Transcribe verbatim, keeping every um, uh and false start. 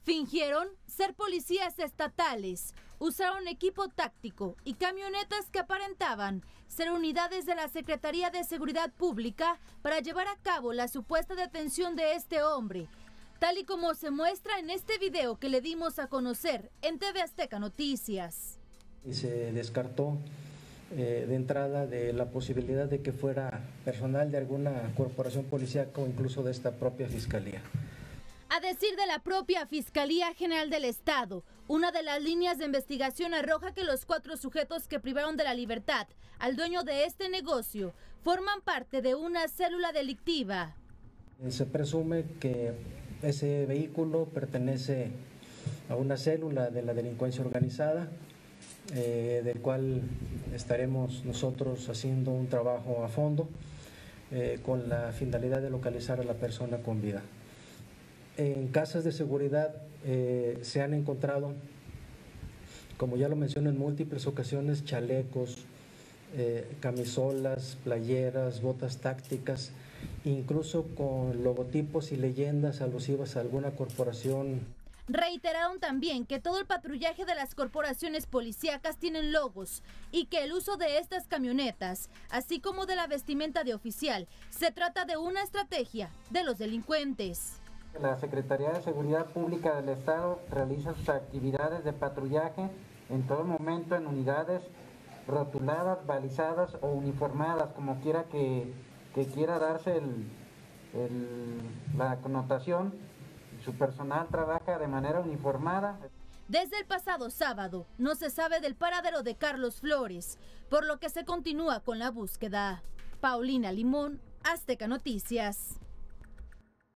Fingieron ser policías estatales, usaron equipo táctico y camionetas que aparentaban ser unidades de la Secretaría de Seguridad Pública para llevar a cabo la supuesta detención de este hombre, tal y como se muestra en este video que le dimos a conocer en T V Azteca Noticias. Y se descartó eh, de entrada de la posibilidad de que fuera personal de alguna corporación policíaca o incluso de esta propia fiscalía. A decir de la propia Fiscalía General del Estado, una de las líneas de investigación arroja que los cuatro sujetos que privaron de la libertad al dueño de este negocio forman parte de una célula delictiva. Se presume que ese vehículo pertenece a una célula de la delincuencia organizada, eh, del cual estaremos nosotros haciendo un trabajo a fondo eh, con la finalidad de localizar a la persona con vida. En casas de seguridad eh, se han encontrado, como ya lo mencioné en múltiples ocasiones, chalecos, eh, camisolas, playeras, botas tácticas, incluso con logotipos y leyendas alusivas a alguna corporación. Reiteraron también que todo el patrullaje de las corporaciones policíacas tienen logos y que el uso de estas camionetas, así como de la vestimenta de oficial, se trata de una estrategia de los delincuentes. La Secretaría de Seguridad Pública del Estado realiza sus actividades de patrullaje en todo momento en unidades rotuladas, balizadas o uniformadas, como quiera que, que quiera darse el, el, la connotación. Su personal trabaja de manera uniformada. Desde el pasado sábado no se sabe del paradero de Carlos Flores, por lo que se continúa con la búsqueda. Paulina Limón, Azteca Noticias.